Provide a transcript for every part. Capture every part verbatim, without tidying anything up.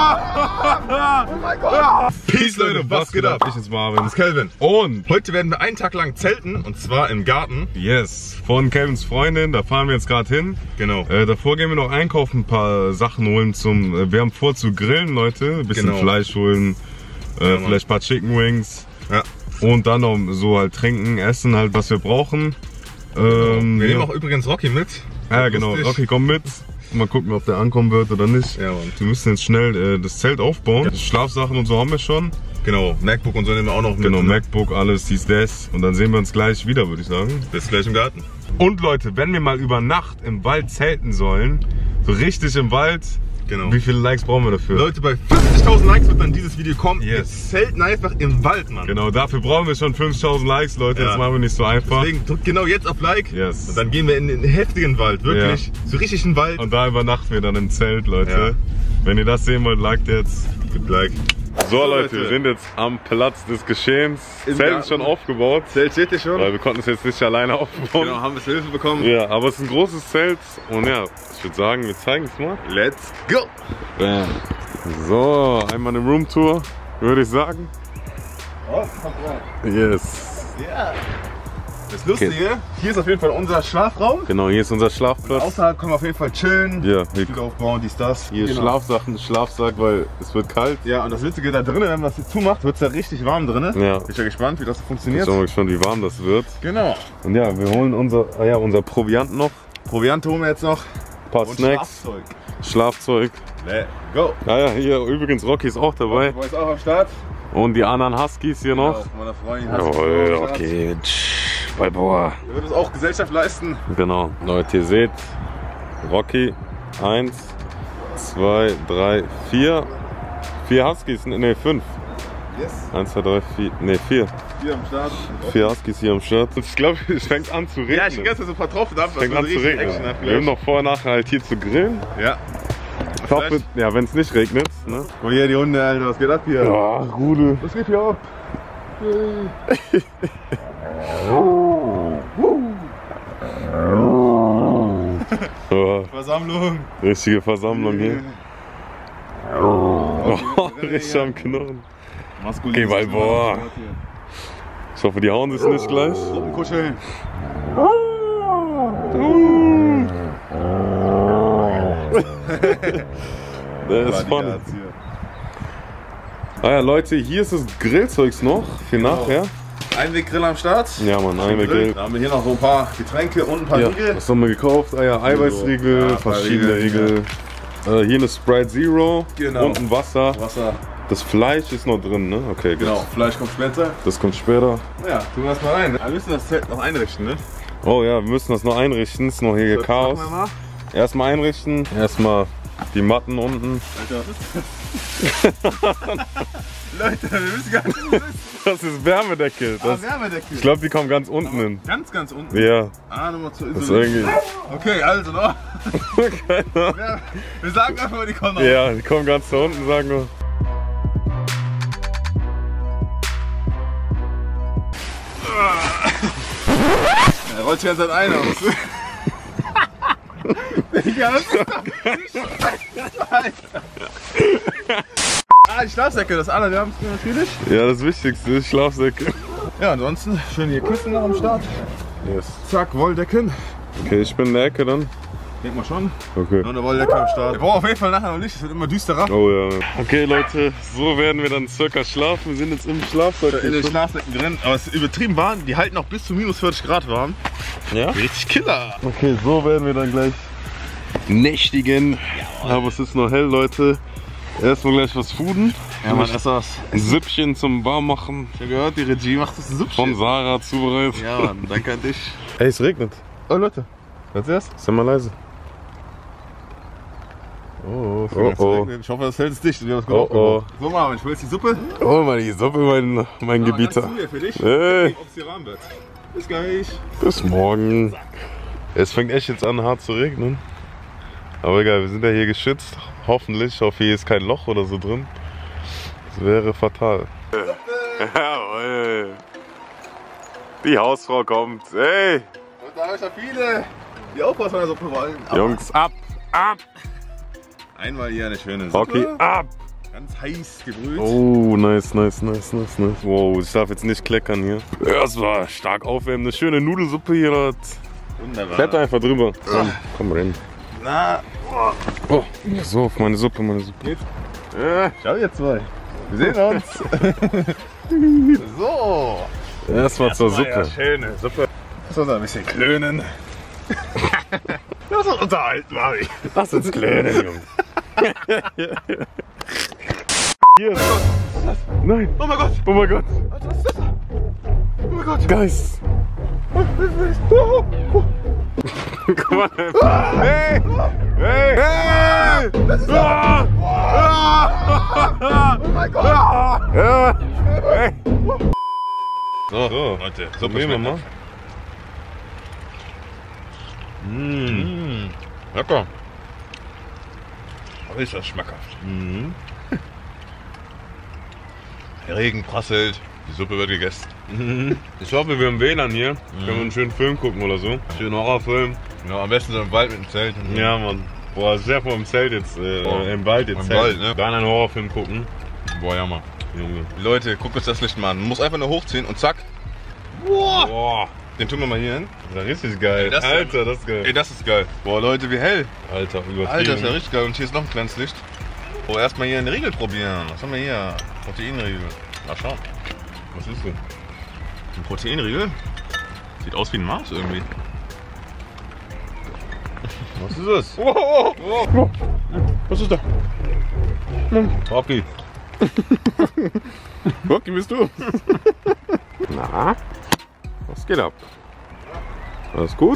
Oh mein Gott! Peace Leute, was geht ab? Ich bin's Marvin. Das ist Kelvin. Und Heute werden wir einen Tag lang zelten und zwar im Garten. yes, von Kelvins Freundin, da fahren wir jetzt gerade hin. Genau. Äh, davor gehen wir noch einkaufen, ein paar Sachen holen zum, äh, wir haben vor zu grillen, Leute. Ein bisschen Genau. Fleisch holen, äh, Ja, vielleicht ein paar Chicken Wings. Ja. Und dann noch so halt trinken, essen halt, was wir brauchen. Ähm, Wir ja. nehmen auch übrigens Rocky mit. Ja, genau. Lustig. Rocky, komm mit. Mal gucken, ob der ankommen wird oder nicht. Ja, Mann. Wir müssen jetzt schnell äh, das Zelt aufbauen. Ja. Schlafsachen und so haben wir schon. Genau, MacBook und so nehmen wir auch noch mit. Genau, MacBook, alles, dies, das. Und dann sehen wir uns gleich wieder, würde ich sagen. Bis gleich im Garten. Und Leute, wenn wir mal über Nacht im Wald zelten sollen, so richtig im Wald, Genau. wie viele Likes brauchen wir dafür? Leute, bei fünfzigtausend Likes wird dann dieses Video kommen. Wir Yes. zelten einfach im Wald, Mann. Genau, dafür brauchen wir schon fünfzigtausend Likes, Leute. Ja. Das machen wir nicht so einfach. Deswegen drückt genau jetzt auf Like. Yes. Und dann gehen wir in den heftigen Wald, wirklich. Ja. So richtig in den Wald. Und da übernachten wir dann im Zelt, Leute. Ja. Wenn ihr das sehen wollt, liked jetzt. Gibt Like. So, Leute, Leute. wir sind jetzt am Platz des Geschehens. Im Zelt Garten. ist schon aufgebaut, Zelt steht hier schon. weil wir konnten es jetzt nicht alleine aufbauen. Genau, haben wir Hilfe bekommen. Ja, aber es ist ein großes Zelt und ja, ich würde sagen, wir zeigen es mal. Let's go. Bam. So, einmal eine Roomtour, würde ich sagen. Oh, kommt rein. Yes. Ja. Das Lustige, hier ist auf jeden Fall unser Schlafraum. Genau, hier ist unser Schlafplatz. Außerhalb können wir auf jeden Fall chillen. Ja, hier, Stück aufbauen, dies, das. hier Genau. Schlafsachen, Schlafsack, weil es wird kalt. Ja, und das Witzige da drinnen, wenn man das hier zumacht, wird es ja richtig warm drinnen. Ja. Bin ich ja gespannt, wie das so Ich funktioniert. bin mal gespannt, wie warm das wird. Genau. Und ja, wir holen unser, ah ja, unser Proviant noch, Proviant holen wir jetzt noch. ein paar Und Snacks, Schlafzeug. Schlafzeug. Let's go. Ah ja, hier übrigens Rocky ist auch dabei. Boy ist auch am Start. Und die anderen Huskies hier noch. Genau, von meiner Freundin. Jawohl, Rocky. Bei Boa. Der wird uns auch Gesellschaft leisten. Genau. Leute, ihr seht, Rocky, eins, zwei, drei, vier. Vier Huskies, ne, fünf. Yes. Eins, zwei, drei, vier, ne, vier. Hier am Start. Vier Huskies hier am Start. Ich glaube, es fängt an zu regnen. Ja, ich kann jetzt so ein paar Tropfen ab. Es fängt an zu regnen. Wir haben noch vor, nachher halt hier zu grillen. Ja. Ich hoffe, ja, wenn es nicht regnet. Ne? Guck mal hier die Hunde, Alter. Was geht ab hier? Ja, Rudel. Was geht hier ab? Ja, Versammlung. richtige Versammlung hier. Oh, richtig am Knurren. Maskulin. Okay, weil, boah. Ich hoffe, die hauen sich nicht gleich. Kuscheln. Der ist funny. Ah ja, Leute, hier ist das Grillzeugs noch für nachher. Einweggrill am Start. Ja, Mann, Einweggrill. Da haben wir hier noch so ein paar Getränke und ein paar Ja, Riegel. was haben wir gekauft? Ah ja, Eiweißriegel, Ja, ein paar verschiedene Riegel, Riegel. Äh, hier eine Sprite Zero Genau. und ein Wasser. Wasser. Das Fleisch ist noch drin, ne? Okay, gut. Genau, Fleisch kommt später. Das kommt später. Ja, tun wir das mal rein. Wir müssen das Zelt noch einrichten, ne? Oh ja, wir müssen das noch einrichten. Ist noch hier Chaos. Machen wir mal. Erstmal einrichten. Erstmal die Matten unten. Alter, was ist das? Leute, wir müssen gar nicht wissen. Das ist Wärmedecke. Ah, Das, Wärmedeckel. ich glaube, die kommen ganz unten hin. Ganz, ganz unten. Ja, Ah, nochmal zu das ist isolieren. irgendwie. Okay, also noch. Keiner. Ja, wir sagen einfach, die kommen noch. Ja, die kommen ganz da unten, sagen wir. Er rollt sich jetzt ein aus. Digga, was ist das? Alter. Ah, die Schlafsäcke, das Allerwärmste natürlich. Ja, das Wichtigste ist Schlafsäcke. Ja, ansonsten schön hier Kissen noch am Start. Yes. Zack, Wolldecken. Okay, ich bin in der Ecke dann. Denk mal schon. Okay. Noch eine Wolldecke am Start. Wir brauchen auf jeden Fall nachher noch Licht, es wird immer düsterer. Oh ja. Okay, Leute, so werden wir dann circa schlafen. Wir sind jetzt im Schlafsack. In den Schlafsäcken drin, aber es ist übertrieben warm. Die halten auch bis zu minus vierzig Grad warm. Ja? Richtig Killer. Okay, so werden wir dann gleich nächtigen. Aber es ist noch hell, Leute. Erstmal gleich was fooden. Ja, man, erst was. Ein Süppchen zum Warmmachen. Ich hab gehört, die Regie macht das ein Von Süppchen. Sarah zubereitet. Ja, Mann, danke an dich. Ey, es regnet. Oh, Leute. Was ist das? Sei mal leise. Oh, Oh, oh. Ich hoffe, das hält es dicht. Wir haben das Oh, gut oh. aufgebaut. So, Marvin, ich will jetzt die Suppe. Oh, mal die Suppe, mein, mein Gebieter. Ganz zu hier für dich. Hey, Ob es hier warm wird. Bis gleich. bis morgen. Es fängt echt jetzt an, hart zu regnen. Aber egal, wir sind ja hier geschützt. Hoffentlich. Ich hoffe, hier ist kein Loch oder so drin. Das wäre fatal. Jawohl. Die Hausfrau kommt. Hey, Und da habe ich noch viele, die auch was von der Suppe wollen. Aber Jungs, ab, ab. einmal hier eine schöne Suppe. Rocky, ab. Ganz heiß gebrüht. Oh, nice, nice, nice, nice, nice. Wow, ich darf jetzt nicht kleckern hier. Ja, es war stark aufwärmen. Eine schöne Nudelsuppe hier. Wunderbar. Kletter einfach drüber. Komm, komm rein. Na, oh. Oh, so, auf meine Suppe, meine Suppe. Geht's? Ja, schau ihr zwei. Wir sehen uns. So. Erstmal zur Suppe. Ja, schöne Suppe. So, ein bisschen klönen. Lass uns unterhalten, Mari. Lass uns klönen, Junge. Hier. Nein. Oh mein Gott. Oh mein Gott. Was ist das? Oh mein Gott. Geist. Oh, oh, oh. Guck mal. Hey. Hey. Hey. Ah. Ah. Oh mein Gott. Ja. Hey. So, So, Leute, Suppe nehmen wir schmeckt. mal. Mmh. Lecker. Aber ist das schmackhaft. Mhm. Der Regen prasselt, die Suppe wird gegessen. Ich hoffe, wir haben W L A N hier. Können wir einen schönen Film gucken oder so. Schönen Horrorfilm. Ja, am besten so im Wald mit dem Zelt. Ja, Mann. Boah, sehr vor im Zelt jetzt, äh, Boah. im Wald jetzt. Im Zelt. Wald, ne? Dann einen Horrorfilm gucken. Boah, ja, Mann. Junge. Leute, guckt euch das Licht mal an. Man muss einfach nur hochziehen und zack. Boah. Boah, Den tun wir mal hier hin. das ist ja richtig geil. Ey, das- Alter, das ist geil. Ey, das ist geil. Boah, Leute, wie hell. Alter, übertrieben. Alter, ist ja richtig geil. Und hier ist noch ein kleines Licht. Oh, erstmal hier eine Riegel probieren. Was haben wir hier? Proteinriegel. Mal schauen. Was ist so? Ein Proteinriegel? Sieht aus wie ein Mars irgendwie. Was ist das? Oh, oh, oh. Was ist da? Rocky. Rocky, bist du? Na? Was geht ab? Alles gut?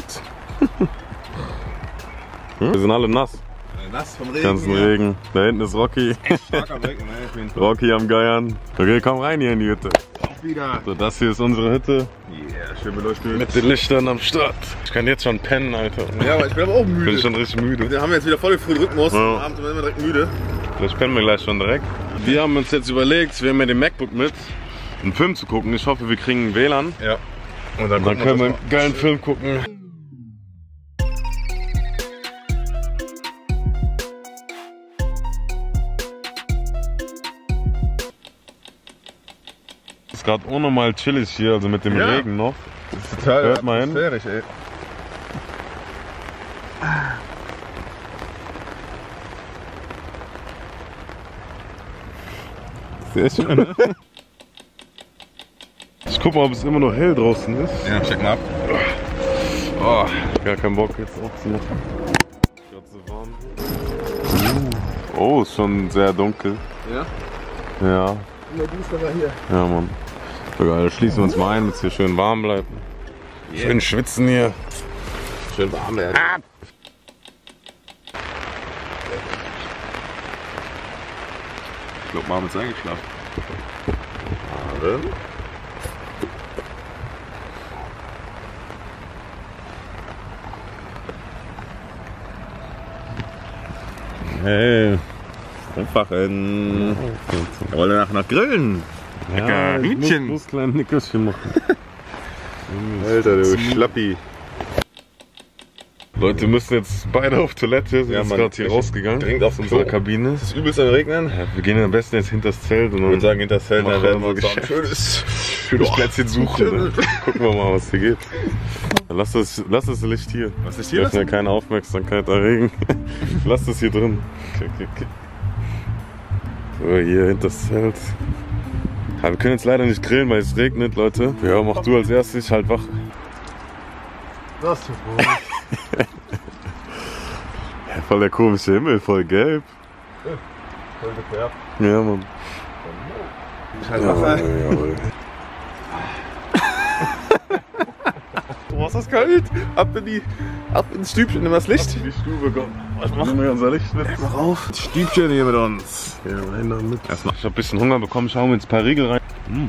Hm? Wir sind alle nass. Nass vom Regen. Ganzen Regen. Da hinten ist Rocky. Starker Regen, ne? Auf jeden Fall. Rocky am Geiern. Okay, komm rein hier in die Hütte. Auch wieder. So, das hier ist unsere Hütte. Yeah, schön beleuchtet. Mit den Lichtern am Start. Ich kann jetzt schon pennen, Alter. Ja, aber ich bin aber auch müde. Bin schon richtig müde. Wir haben jetzt wieder voll den frühen Rhythmus. Ja. Abends sind wir immer direkt müde. Vielleicht pennen wir gleich schon direkt. Wir haben uns jetzt überlegt, wir haben ja den MacBook mit, einen Film zu gucken. Ich hoffe, wir kriegen W L A N. Ja. Und Und dann können wir einen geilen Film gucken. Es ist gerade unnormal chillig hier, also mit dem Ja. Regen noch. total Hört mal hin. atmosphärisch, ey. Sehr schön. Ich guck mal, ob es immer noch hell draußen ist. Ja, check mal ab. Oh, gar keinen Bock jetzt aufzumachen. Gerade so warm. Oh, ist schon sehr dunkel. Ja? Ja, Immer düsterer hier. ja, Mann. Sogar, da schließen wir uns mal ein, damit es hier schön warm bleibt. Schön schwitzen hier. Schön warm werden. Ah. Ich glaube, Mama ist eingeschlafen. Warte. Hey. Aufwachen. Wir wollen nach, nach Grillen. Ja, ich muss Hühnchen. bloß kleine Nickerchen machen. Alter, du Schlappi. Leute, wir müssen jetzt beide auf Toilette. Wir Ja, sind Mann. gerade hier rausgegangen. Dringend auf aus dem unserer Klo. Kabine. Es ist übelst am Regnen. Ja, wir gehen am besten jetzt hinter das Zelt und Ich dann würde sagen, hinter das Feld, da Machen werden wir wir uns unser auch ein schönes, schönes Plätzchen suchen. Dann gucken wir mal, was hier geht. Dann lass das, lass das Licht hier. Was ist Wir hier? dürfen ja keine Aufmerksamkeit erregen. Lass das hier drin. Okay, okay, okay. So, hier hinter das Zelt. Ja, wir können jetzt leider nicht grillen, weil es regnet, Leute. Ja, mach du als erstes, ich halt wach. Das ist Ja, voll der komische Himmel, voll gelb. voll gefärbt. Ja, Mann. Ich halt Jawohl, Wasser. jawohl. Boah, ist das kalt. Ab in die, ab ins Stübchen, nimm das Licht. Die Stube kommt. Was machen wir unser Licht mit? Mach auf. Stübchen hier mit uns. Ja, rein damit. Ich hab ein bisschen Hunger bekommen, ich hau mir jetzt ein paar Riegel rein. Mm.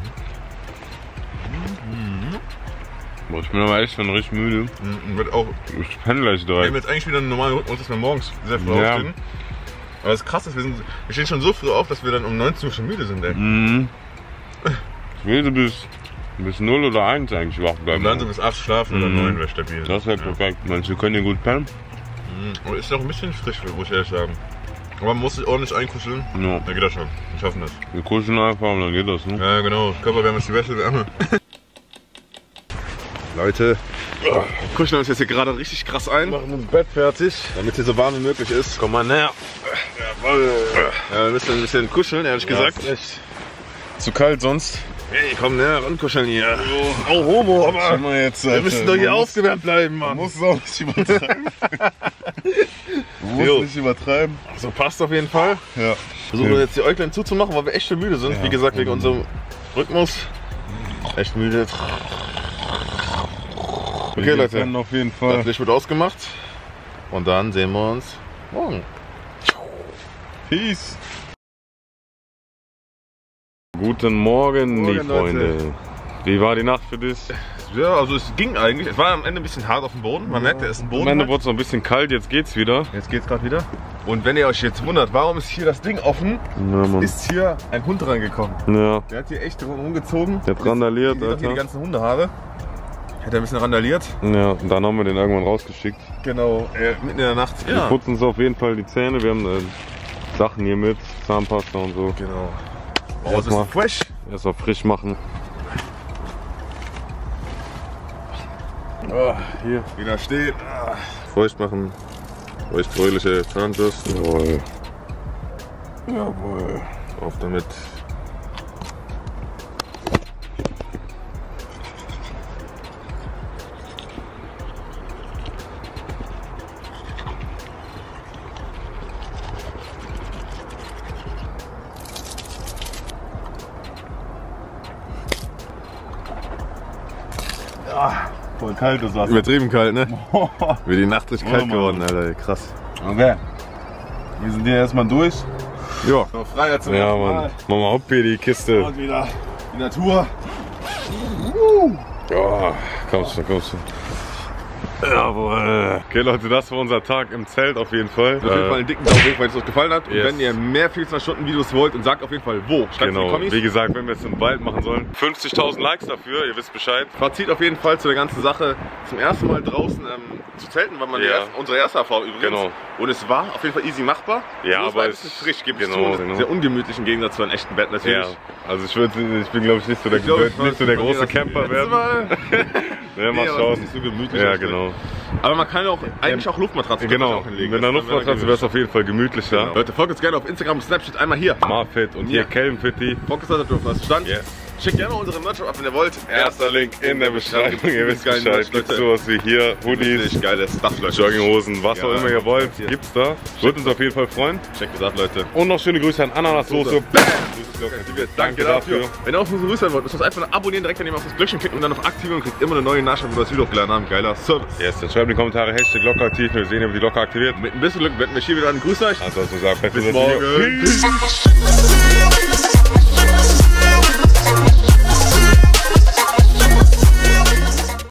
Boah, ich bin aber echt schon richtig müde. Mhm, wird auch. Ich penne gleich Wir haben direkt. jetzt eigentlich wieder einen normalen Rhythmus, dass wir morgens sehr früh Ja. aufstehen. Aber das krass ist, wir, sind, wir stehen schon so früh auf, dass wir dann um neunzehn Uhr schon müde sind, ey. Mhm. Ich will so bis, bis null oder eins eigentlich wach Und bleiben. dann so bis acht schlafen oder Mhm. neun wäre stabil. Das wäre perfekt. Manche können ja gut pennen. Mhm. Und ist noch ein bisschen frisch, muss ich ehrlich sagen. Aber man muss sich ordentlich einkuscheln. Ja. Dann geht das schon. Wir schaffen das. Wir kuscheln einfach und dann geht das, ne? Ja, genau. Körperwärme ist die beste Wärme. Leute, wir kuscheln uns jetzt hier gerade richtig krass ein. Machen das Bett fertig. Damit hier so warm wie möglich ist. Komm mal näher. Jawohl. Ja, wir müssen ein bisschen kuscheln, ehrlich gesagt. Ja, ist echt zu kalt sonst. Hey, komm näher ran kuscheln hier. Oh, oh Homo, aber Mal jetzt, wir müssen doch hier man aufgewärmt bleiben, Mann. muss es auch nicht übertreiben. Man muss Jo. nicht übertreiben. So passt auf jeden Fall. Ja. Versuchen wir jetzt die Äuglein zuzumachen, weil wir echt schon müde sind. Ja. Wie gesagt, wegen unserem Rhythmus. Echt müde. Okay, Wir Leute. können auf jeden Das Fall. Licht wird ausgemacht. Und dann sehen wir uns morgen. Peace. Guten Morgen, Morgen, die Freunde. Leute. Wie war die Nacht für dich? Ja, also es ging eigentlich. Es war am Ende ein bisschen hart auf dem Boden. Man merkt, er ist ein Boden. Am Ende halt. wurde es noch ein bisschen kalt, jetzt geht's wieder. Jetzt geht's gerade wieder. Und wenn ihr euch jetzt wundert, warum ist hier das Ding offen, Ja, Mann. ist hier ein Hund reingekommen. Ja, Der hat hier echt rumgezogen. der hat randaliert, Hier die Alter. ganzen Hundehaare. Hat er ein bisschen randaliert. Ja, und dann haben wir den irgendwann rausgeschickt. Genau. Äh, mitten in der Nacht. Wir putzen uns auf jeden Fall die Zähne. Wir haben äh, Sachen hier mit, Zahnpasta und so. Genau. Oh, das Erstmal- ist fresh. Erstmal frisch machen. Oh, Hier. wieder steht. Ah. Feucht machen. Feuchtfröhliche Zahnbürste. Jawohl. Jawohl. Auf damit. Voll kaltes Wasser. Übertrieben kalt, ne? Wie die Nacht ist kalt Oh, Mann. geworden, Alter. Krass. Okay. Wir sind hier erstmal durch. Ja. Freiheit zum Ja, ersten Mann. Mal. Machen wir hopp hier die Kiste. Und wieder die Natur. Ja, kommst du, kommst du. Jawohl. Okay, Leute, das war unser Tag im Zelt auf jeden Fall. Auf jeden Fall einen dicken Daumen hoch, wenn es euch gefallen hat. Und Yes. wenn ihr mehr vierundzwanzig Stunden Videos wollt, und sagt auf jeden Fall wo. Schreibt in die Genau, Kommis. wie gesagt, wenn wir es im Wald machen sollen. fünfzigtausend Likes dafür, ihr wisst Bescheid. Fazit auf jeden Fall zu der ganzen Sache. Zum ersten Mal draußen ähm, zu zelten, war man die Ja. erste, unsere erste Erfahrung übrigens. Genau. Und es war auf jeden Fall easy machbar. Ja, Nur es aber war ein es- bisschen frisch, gibt es genau, zu. genau. Sehr ungemütlich im Gegensatz zu einem echten Bett natürlich. Ja, also ich, würd, ich bin glaube ich nicht so der, Ich glaub, ich nicht so der weiß, große das Camper letzte werden. Mal. Ja, mal Nee, aber es schauen. ist nicht so gemütlich. Ja, wahrscheinlich. genau. Aber man kann auch eigentlich auch Luftmatratzen Genau, auch hinlegen. mit einer Das ist dann Luftmatratze wäre es auf jeden Fall gemütlicher. Genau. Leute, folgt uns gerne auf Instagram und Snapchat einmal hier. Marfit und hier Ja. Kelvin Fitti. Fokus hat dürfen das Stand. Yes. Schickt gerne unsere Merch ab, wenn ihr wollt. Erster Link in der Beschreibung. Ihr wisst Geilen Bescheid. Merch, Gibt's Leute. sowas wie hier, Hoodies, Richtig geiles Stuff, Leute. Jogginghosen, was Ja, auch immer ihr wollt, hier. gibt's da. Würde uns auf jeden Fall freuen. Checkt es ab, Leute. Und noch schöne Grüße an Ananassoße. Danke dafür. Wenn ihr auch unsere Grüße hören wollt, müsst ihr uns einfach nur abonnieren, direkt daneben auf das Glöckchen klicken und dann auf aktivieren und kriegt immer eine neue Nachricht, wo wir das Video hochgeladen haben. Geiler Service. Yes, dann schreibt in die Kommentare Hashtag Glocke aktiv. Wir sehen, ob die Glocke aktiviert. Mit ein bisschen Glück werden wir hier wieder an. Grüßt euch. Ansonsten sagt, Bis morgen. Peace. Peace.